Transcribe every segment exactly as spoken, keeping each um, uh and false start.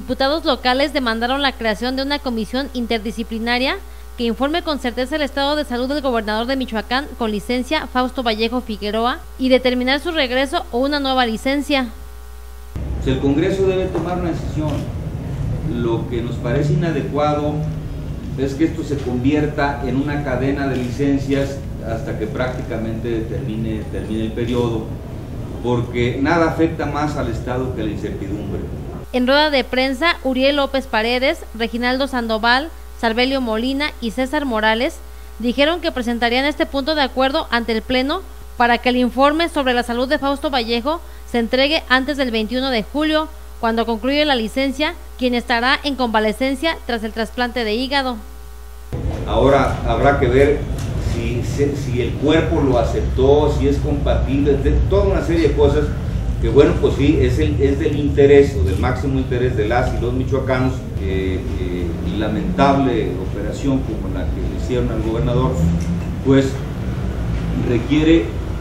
Diputados locales demandaron la creación de una comisión interdisciplinaria que informe con certeza el estado de salud del gobernador de Michoacán con licencia Fausto Vallejo Figueroa y determinar su regreso o una nueva licencia. El Congreso debe tomar una decisión. Lo que nos parece inadecuado es que esto se convierta en una cadena de licencias hasta que prácticamente termine, termine el periodo, porque nada afecta más al Estado que la incertidumbre. En rueda de prensa, Uriel López Paredes, Reginaldo Sandoval, Sarbelio Molina y César Morales dijeron que presentarían este punto de acuerdo ante el Pleno para que el informe sobre la salud de Fausto Vallejo se entregue antes del veintiuno de julio, cuando concluye la licencia, quien estará en convalecencia tras el trasplante de hígado. Ahora habrá que ver si, si el cuerpo lo aceptó, si es compatible, de toda una serie de cosas que, bueno, pues sí, es, el, es del interés o del máximo interés de las y los michoacanos, eh, eh, y lamentable operación como la que le hicieron al gobernador, pues requiere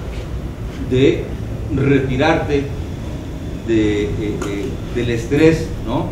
de retirarte de, eh, eh, del estrés, ¿no?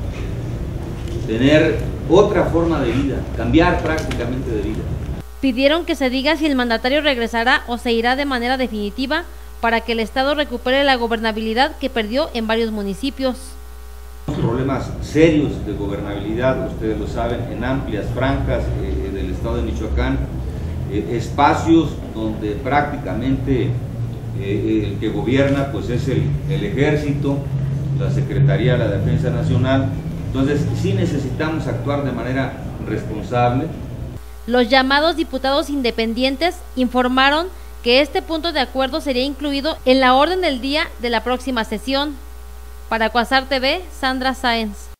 Tener otra forma de vida, cambiar prácticamente de vida. Pidieron que se diga si el mandatario regresará o se irá de manera definitiva para que el Estado recupere la gobernabilidad que perdió en varios municipios. Problemas serios de gobernabilidad, ustedes lo saben, en amplias franjas eh, del Estado de Michoacán, eh, espacios donde prácticamente eh, el que gobierna pues es el, el Ejército, la Secretaría de la Defensa Nacional. Entonces sí necesitamos actuar de manera responsable. Los llamados diputados independientes informaron que este punto de acuerdo sería incluido en la orden del día de la próxima sesión. Para Cuasar T V, Sandra Sáenz.